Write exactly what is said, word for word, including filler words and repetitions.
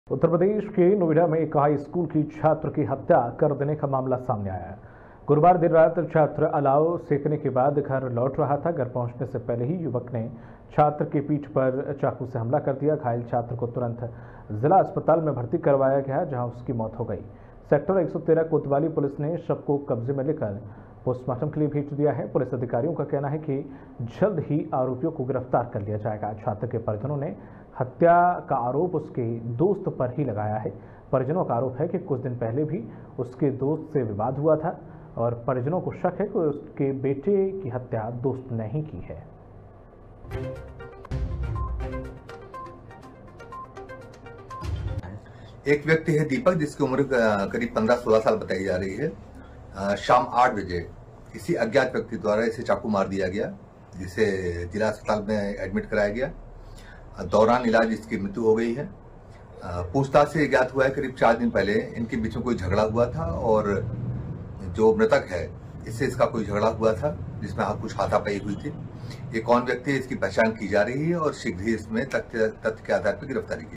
उत्तर प्रदेश के नोएडा में एक हाई स्कूल की छात्र की हत्या कर देने का मामला सामने आया है। गुरुवार देर रात छात्र अलाव सेकने के बाद घर लौट रहा था। घर पहुंचने से पहले ही युवक ने छात्र की पीठ पर चाकू से हमला कर दिया। घायल छात्र को तुरंत जिला अस्पताल में भर्ती करवाया गया, जहां उसकी मौत हो गई। सेक्टर एक सौ तेरह कोतवाली पुलिस ने शव को कब्जे में लेकर पोस्टमार्टम के लिए भेज दिया है। पुलिस अधिकारियों का कहना है कि जल्द ही आरोपियों को गिरफ्तार कर लिया जाएगा। छात्र के परिजनों ने हत्या का आरोप उसके दोस्त पर ही लगाया है। परिजनों का आरोप है कि कुछ दिन पहले भी उसके दोस्त से विवाद हुआ था और परिजनों को शक है कि उसके बेटे की हत्या दोस्त ने ही की है। एक व्यक्ति है दीपक, जिसकी उम्र करीब पंद्रह सोलह साल बताई जा रही है। शाम आठ बजे किसी अज्ञात व्यक्ति द्वारा इसे चाकू मार दिया गया, जिसे जिला अस्पताल में एडमिट कराया गया। दौरान इलाज इसकी मृत्यु हो गई है। पूछताछ से ज्ञात हुआ है करीब चार दिन पहले इनके बीच में कोई झगड़ा हुआ था और जो मृतक है इससे इसका कोई झगड़ा हुआ था, जिसमें कुछ हाथापाई हुई थी। ये कौन व्यक्ति है, इसकी पहचान की जा रही है और शीघ्र ही इसमें तथ्य तथ्य के आधार पर गिरफ्तारी की